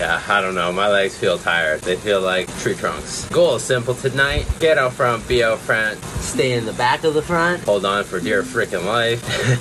Yeah, I don't know. My legs feel tired. They feel like tree trunks. Goal is simple tonight. Get out front, be out front. Stay in the back of the front. Hold on for dear freaking life.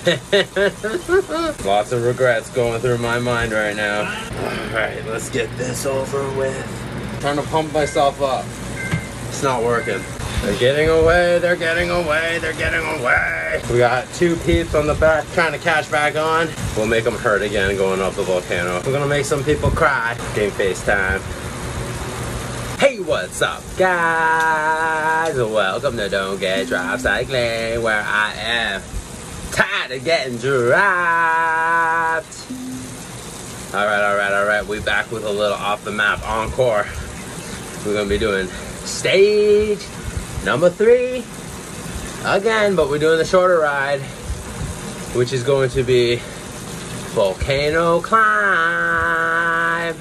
Lots of regrets going through my mind right now. All right, let's get this over with. Trying to pump myself up. It's not working. They're getting away, they're getting away, they're getting away. We got 2 peeps on the back trying to catch back on. We'll make them hurt again going up the volcano. We're gonna make some people cry. Game face time. Hey, what's up, guys? Welcome to Don't Get Dropped Cycling, where I am tired of getting dropped. All right. We back with a little off the map encore. We're gonna be doing stage number 3 again, but we're doing the shorter ride, which is going to be Volcano Climb.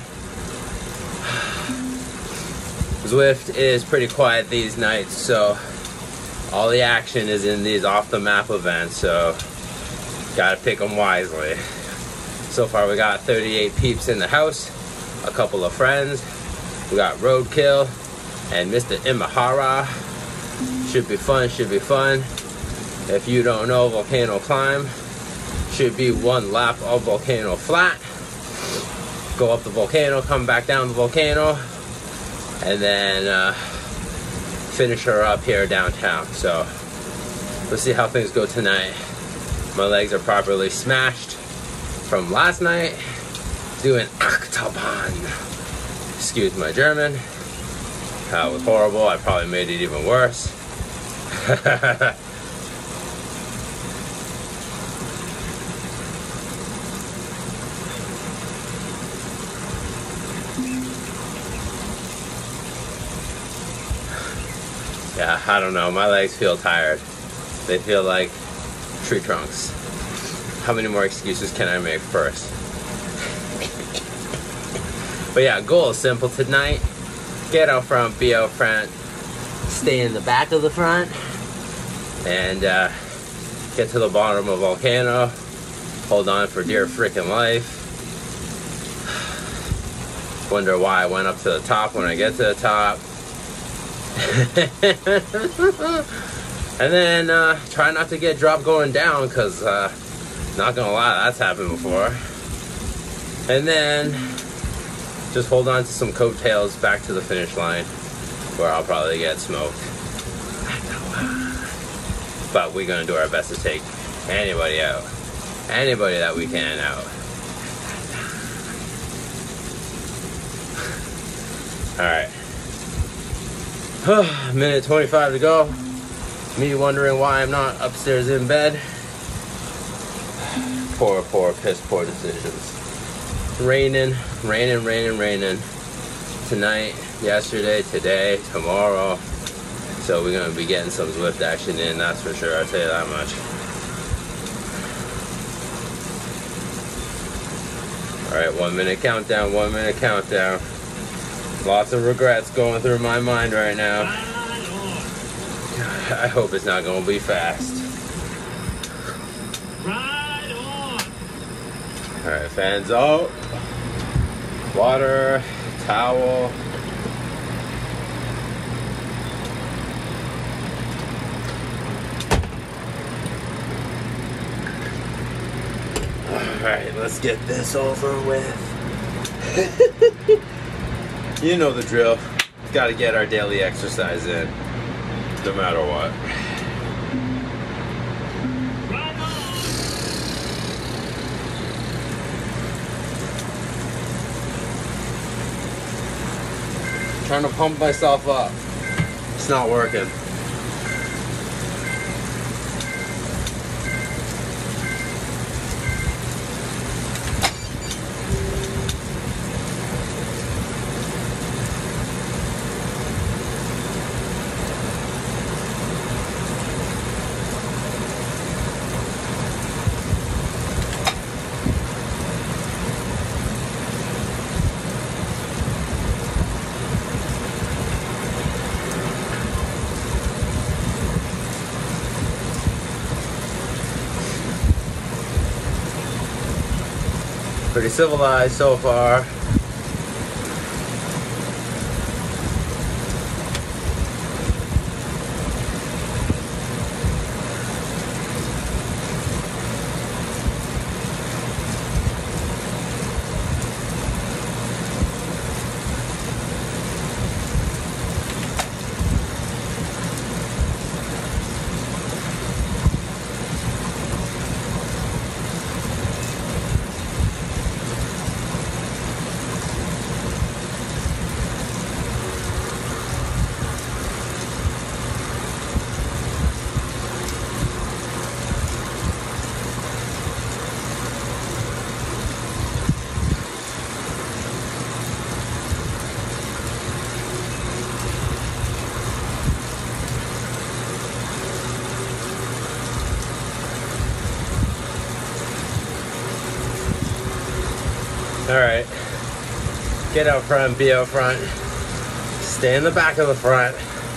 Zwift is pretty quiet these nights, so all the action is in these off the map events, so gotta pick them wisely. So far we got 38 peeps in the house, a couple of friends. We got Roadkill and Mr. Imahara. Should be fun, should be fun. If you don't know, Volcano Climb should be 1 lap of Volcano Flat. Go up the volcano, come back down the volcano, and then finish her up here downtown. So let's see how things go tonight. My legs are properly smashed from last night doing Achterbahn. Excuse my German. That was horrible. I probably made it even worse. Yeah, I don't know. My legs feel tired. They feel like tree trunks. How many more excuses can I make first? But yeah, goal is simple tonight. Get out front, be out front, stay in the back of the front, and get to the bottom of the volcano. Hold on for dear freaking life. Wonder why I went up to the top when I get to the top. And then try not to get dropped going down, because not gonna lie, that's happened before. And then just hold on to some coattails back to the finish line, where I'll probably get smoked. But we're gonna do our best to take anybody out. Anybody that we can out. Alright. Minute 25 to go. Me wondering why I'm not upstairs in bed. Poor decisions. Raining. Tonight, yesterday, today, tomorrow. So we're gonna be getting some Zwift action in, that's for sure, I'll tell you that much. Alright, 1 minute countdown, 1 minute countdown. Lots of regrets going through my mind right now. God, I hope it's not gonna be fast. Alright, fans out. Water, towel. Alright, let's get this over with. You know the drill. Gotta get our daily exercise in, no matter what. Trying to pump myself up. It's not working. Pretty civilized so far. Alright. Get out front, be out front. Stay in the back of the front.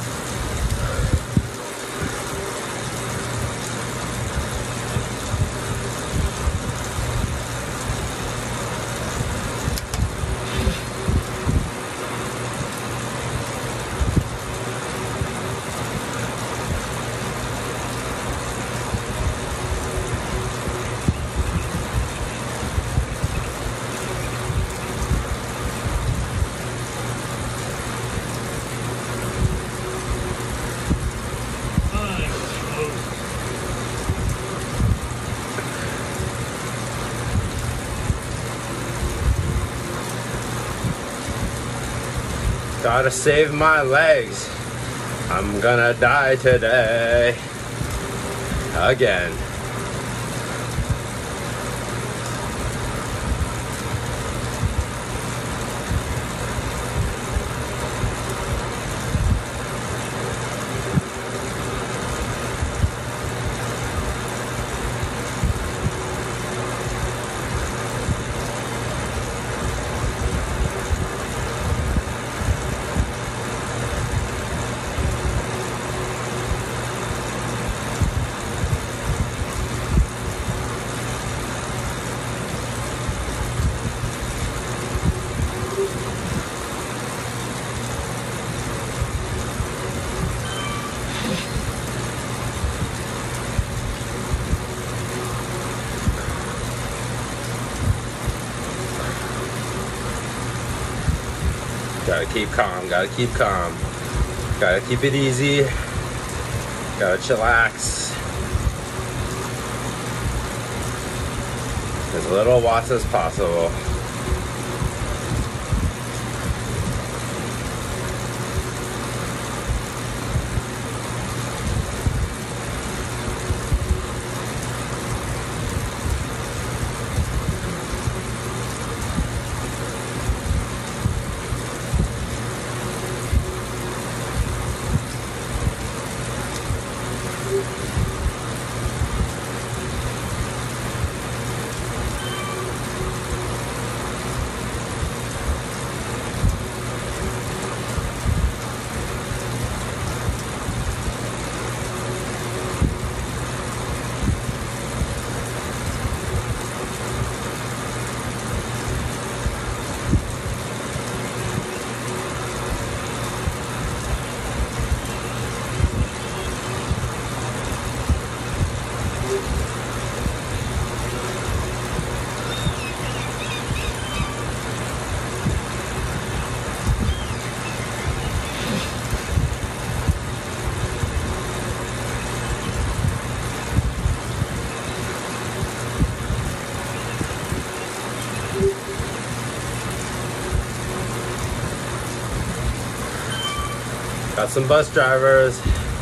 Gotta save my legs. I'm gonna die today. Again. Gotta keep calm, gotta keep calm. Gotta keep it easy. Gotta chillax. As little watts as possible. Got some bus drivers.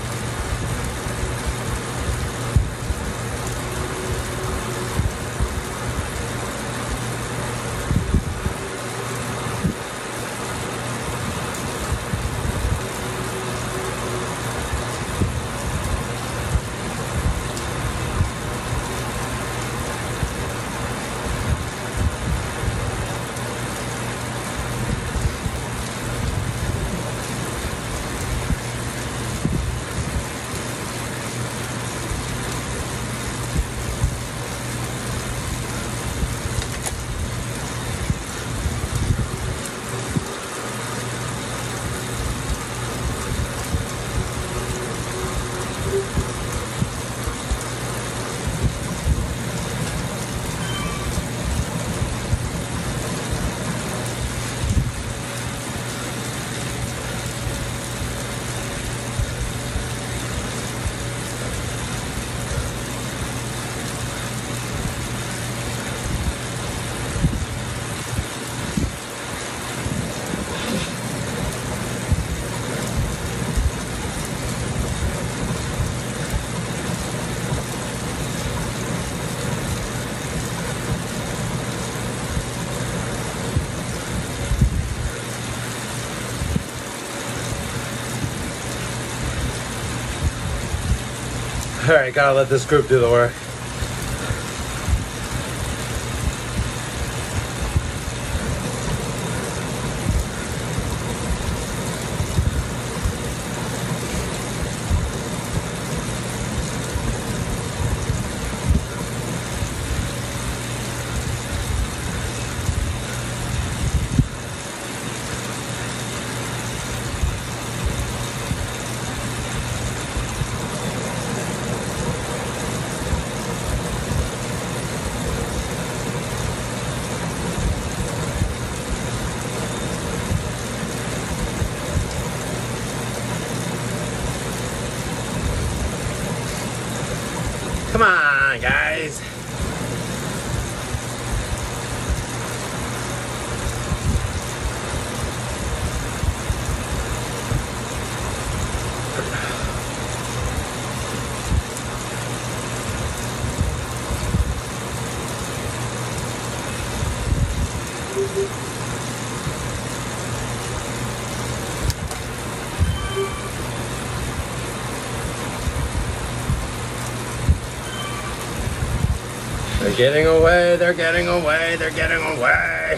Alright, gotta let this group do the work. They're getting away, they're getting away, they're getting away.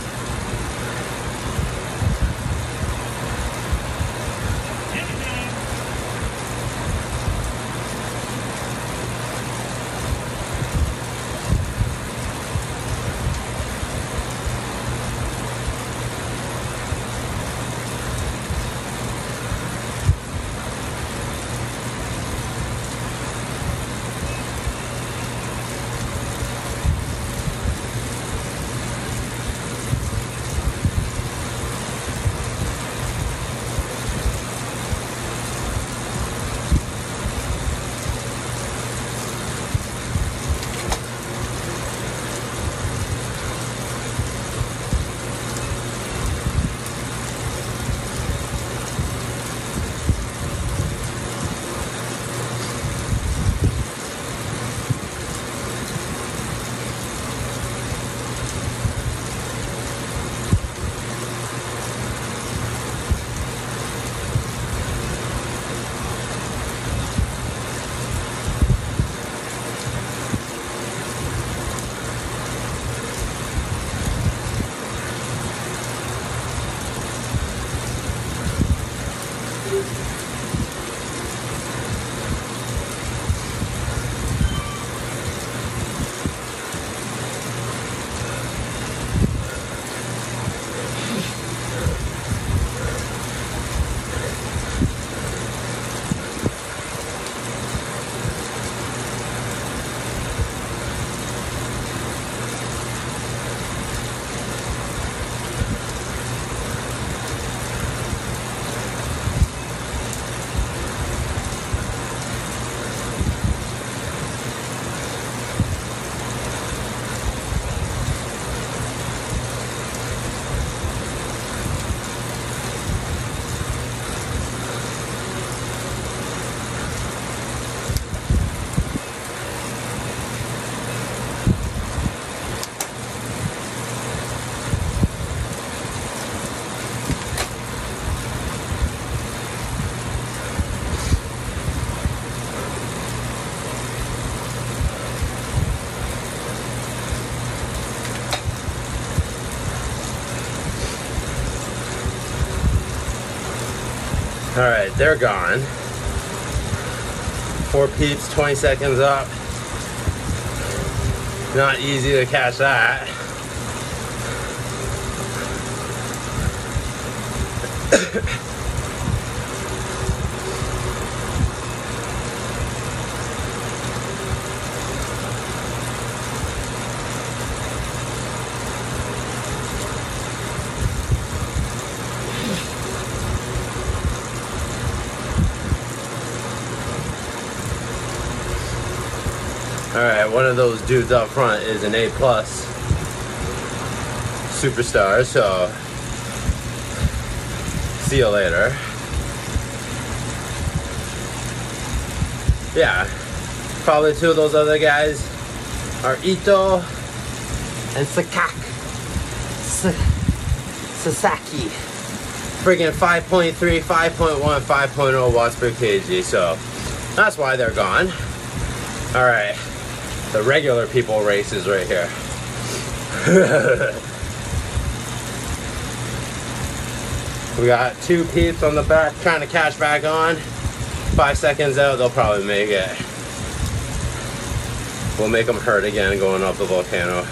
All right, they're gone. 4 peeps, 20 seconds up. Not easy to catch that. Alright, one of those dudes up front is an A+ superstar, so see you later. Yeah, probably 2 of those other guys are Ito and Sasaki. Friggin' 5.3, 5.1, 5.0 watts per kg, so that's why they're gone. Alright. The regular people races right here. We got 2 peeps on the back trying to catch back on. 5 seconds out, they'll probably make it. We'll make them hurt again going up the volcano.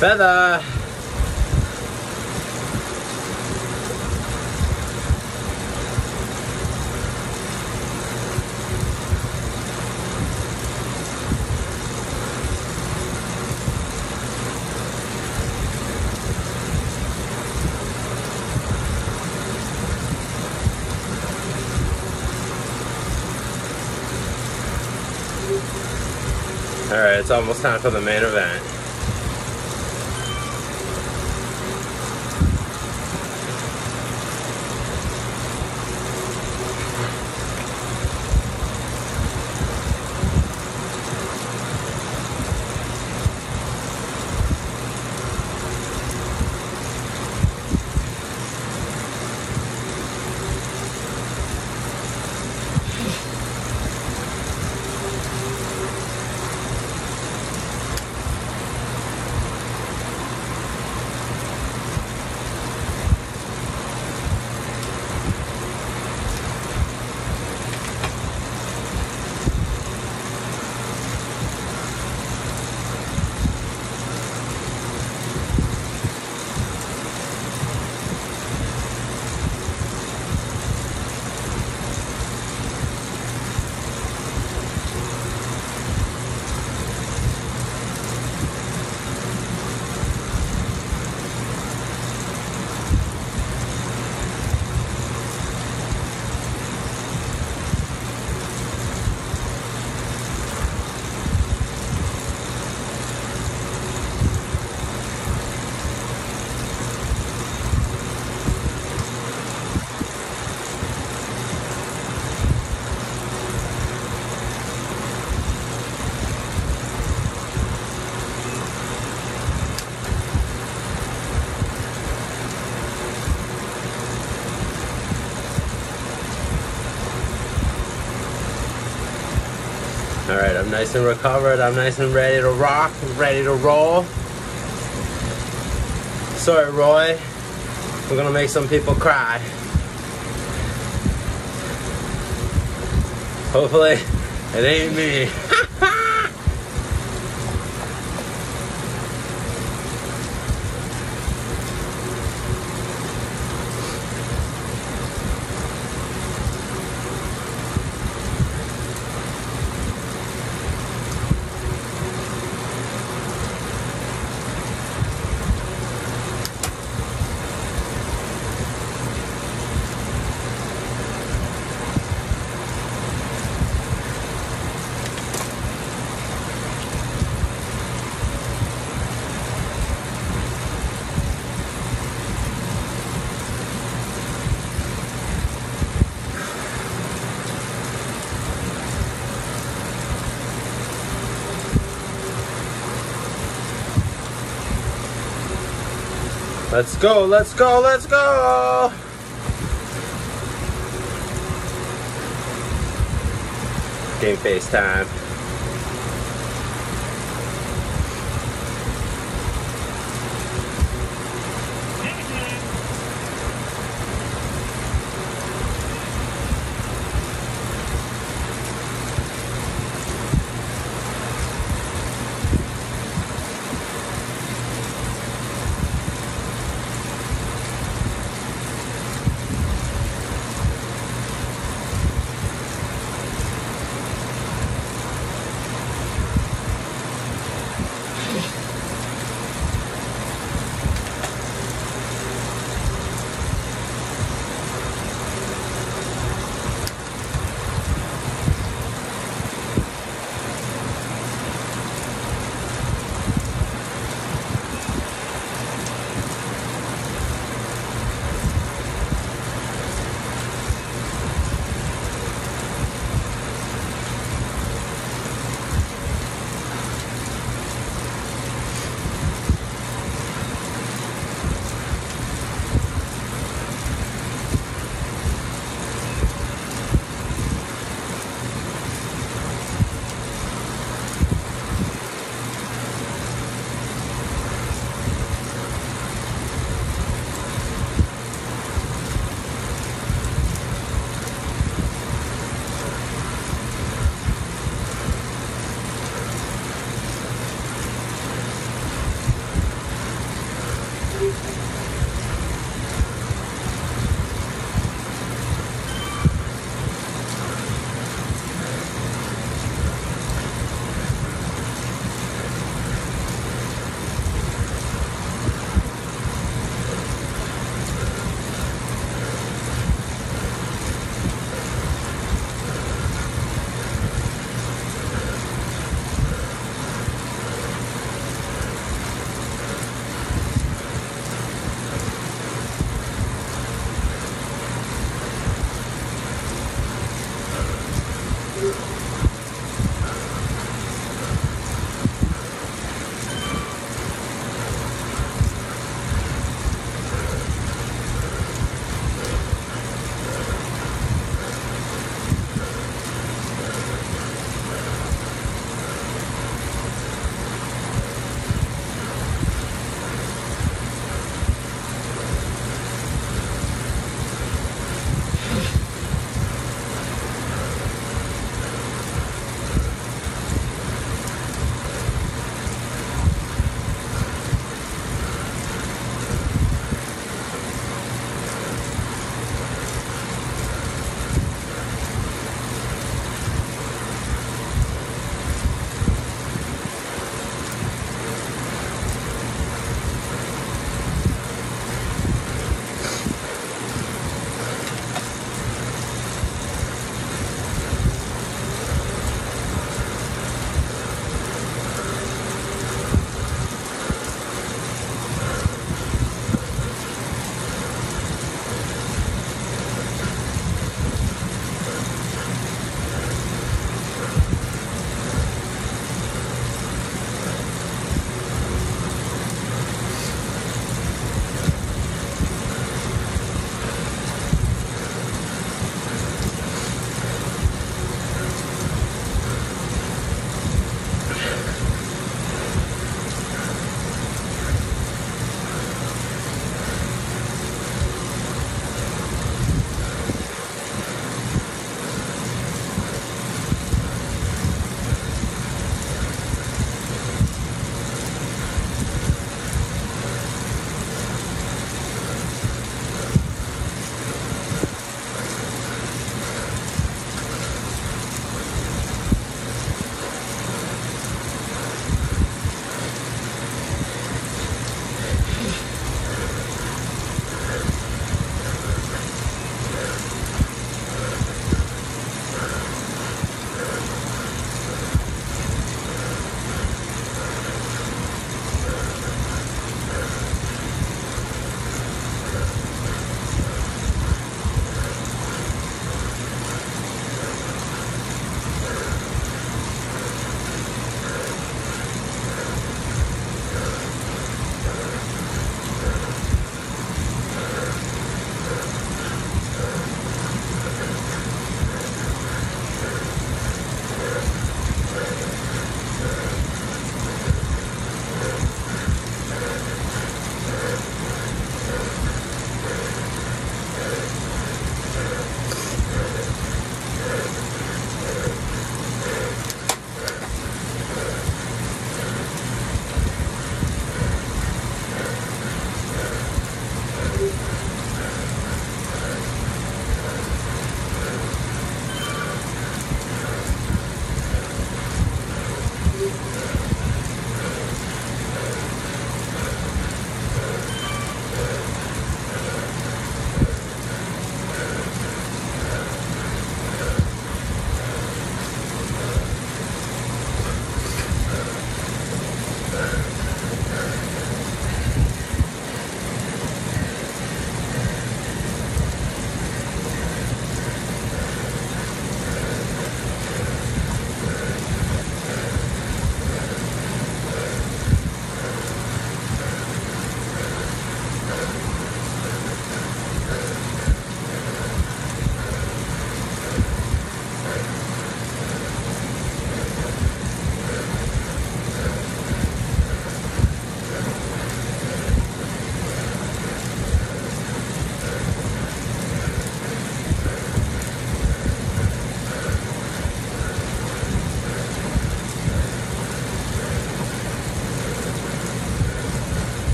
Feather. Alright, it's almost time for the main event. Alright, I'm nice and recovered. I'm nice and ready to rock, ready to roll. Sorry, Roy. We're gonna make some people cry. Hopefully, it ain't me. Let's go, let's go, let's go! Game face time.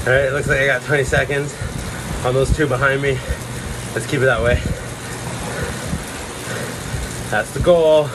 Alright, looks like I got 20 seconds on those two behind me. Let's keep it that way. That's the goal.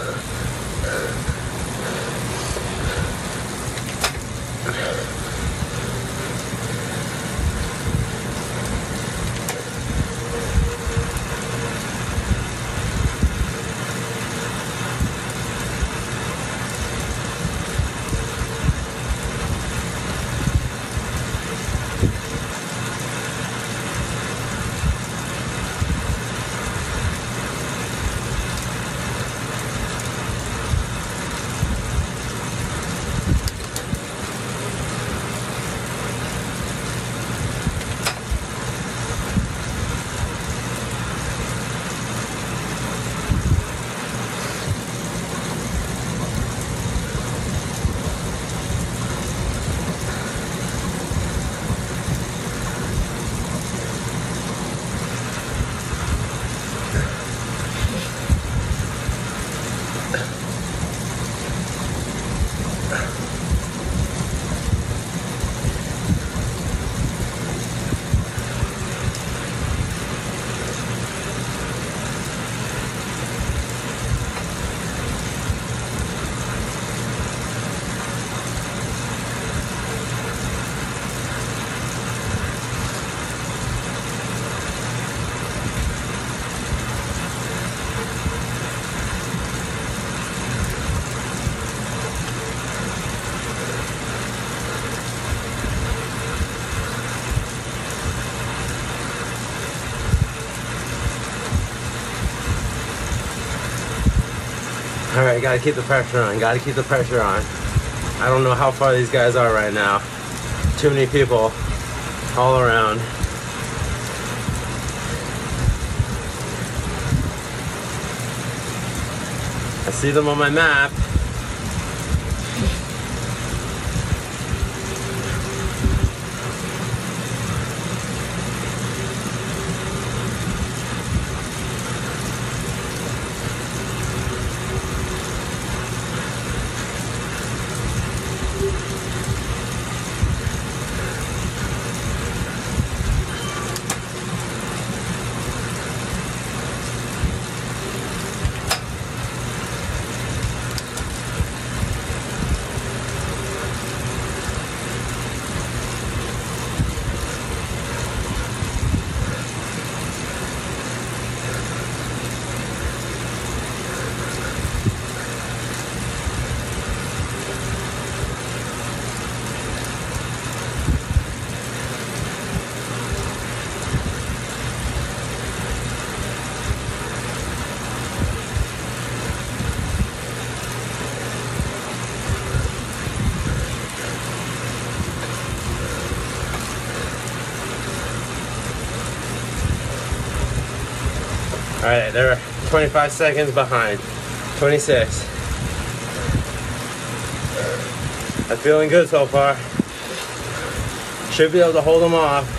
Alright, gotta keep the pressure on, gotta keep the pressure on. I don't know how far these guys are right now. Too many people all around. I see them on my map. Alright, they're 25 seconds behind. 26. I'm feeling good so far. Should be able to hold them off.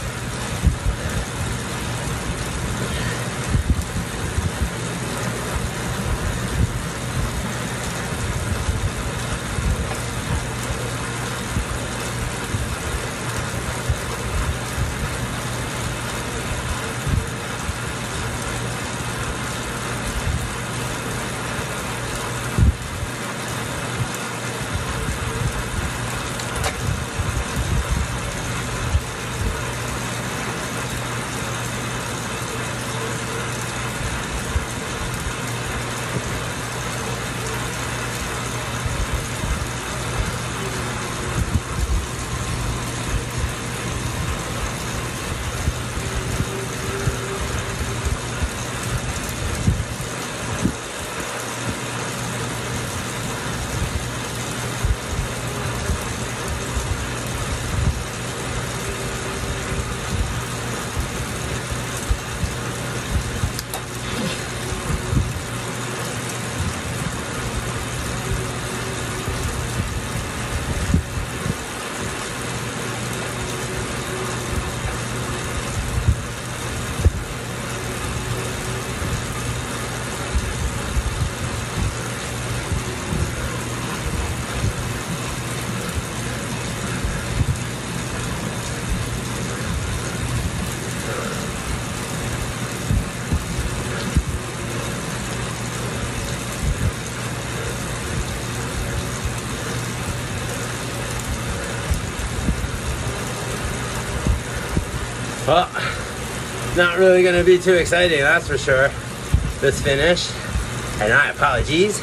Well, not really gonna be too exciting, that's for sure, this finish. And my apologies.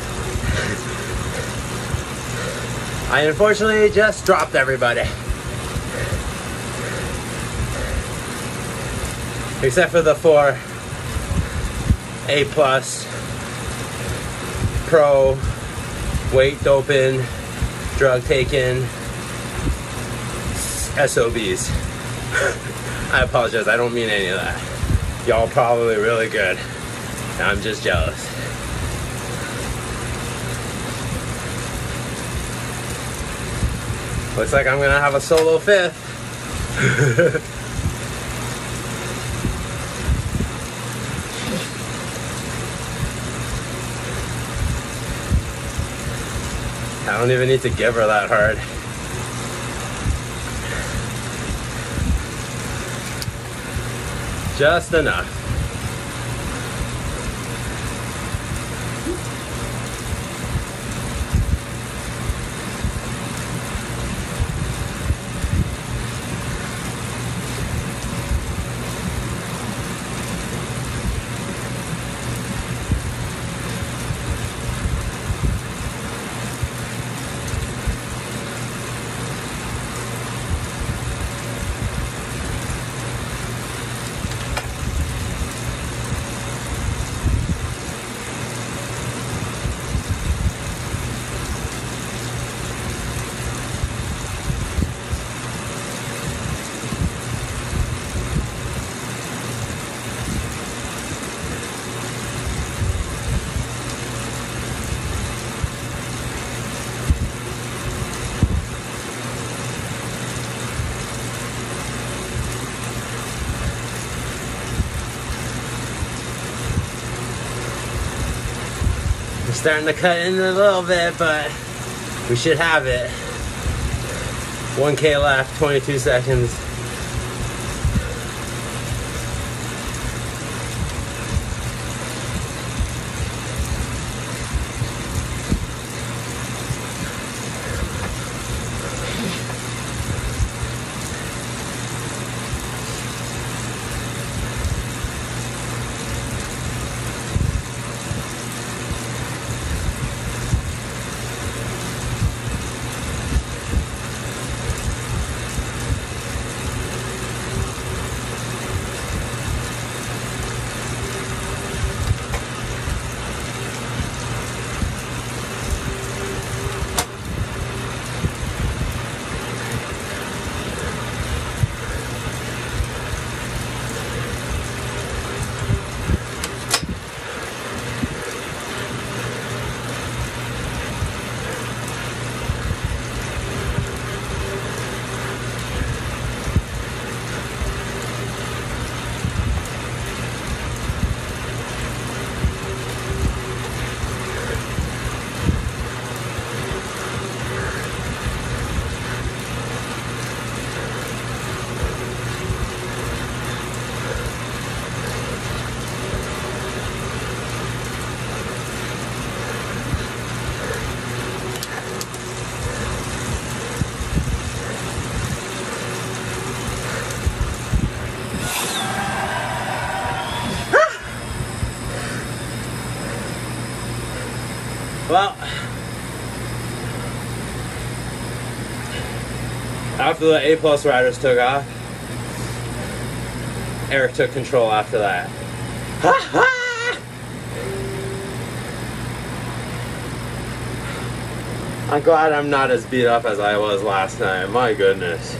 I unfortunately just dropped everybody. Except for the 4 A+ pro weight doping, drug taking SOBs. I apologize, I don't mean any of that. Y'all probably really good. I'm just jealous. Looks like I'm gonna have a solo 5th. I don't even need to give her that hard. Just enough. Starting to cut in a little bit, but we should have it. 1K left, 22 seconds. Well, after the A+ riders took off, Eric took control after that. I'm glad I'm not as beat up as I was last night. My goodness.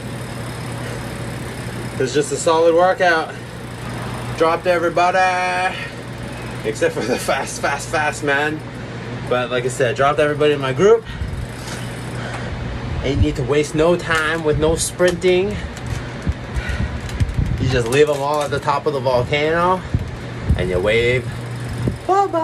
It was just a solid workout. Dropped everybody. Except for the fast man. But like I said, dropped everybody in my group. Ain't need to waste no time with no sprinting. You just leave them all at the top of the volcano and you wave bye-bye.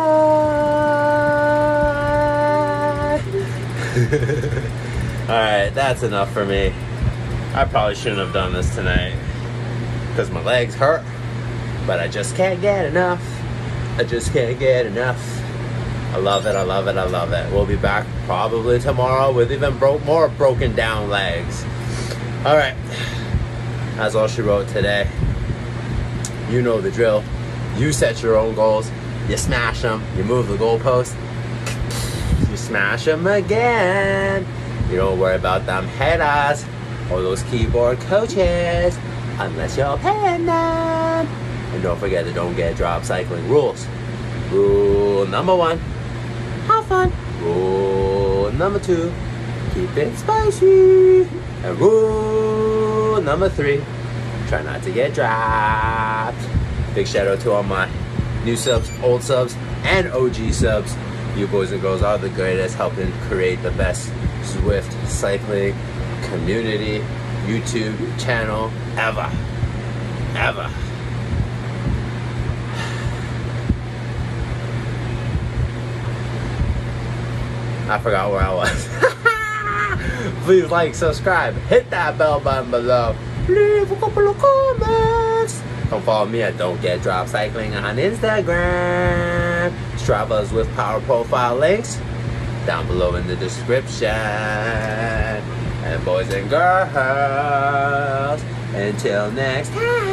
Alright, that's enough for me. I probably shouldn't have done this tonight because my legs hurt, but I just can't get enough. I just can't get enough. I love it, I love it, I love it. We'll be back probably tomorrow with even more broken down legs. Alright. That's all she wrote today. You know the drill. You set your own goals. You smash them. You move the goalpost. You smash them again. You don't worry about them haters or those keyboard coaches unless you're paying them. And don't forget the don't get dropped cycling rules. Rule number 1, have fun. Rule number 2, keep it spicy. And rule number 3, try not to get dropped. Big shout out to all my new subs, old subs, and OG subs. You boys and girls are the greatest, helping create the best Zwift cycling community YouTube channel ever. I forgot where I was. Please like, subscribe, hit that bell button below. Leave a couple of comments. Come follow me at Don't Get Dropped Cycling on Instagram. Strava's with power profile links down below in the description. And boys and girls, until next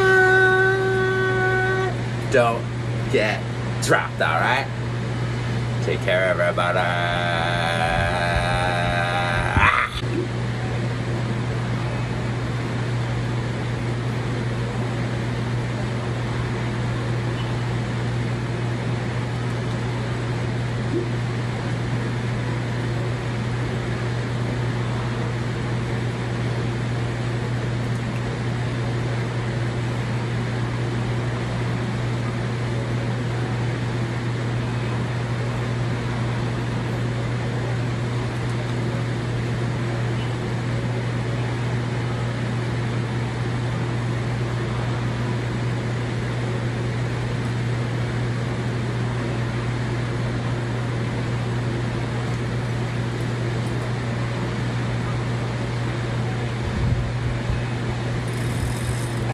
time, don't get dropped, alright? Take care, everybody.